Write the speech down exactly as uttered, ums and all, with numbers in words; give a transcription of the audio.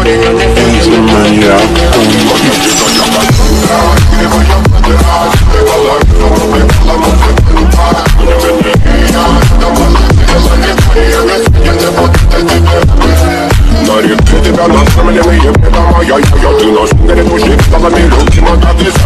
Ты тебя на самом деле, это моя, я, ты наш, горит мужик, стала мне руки, но так и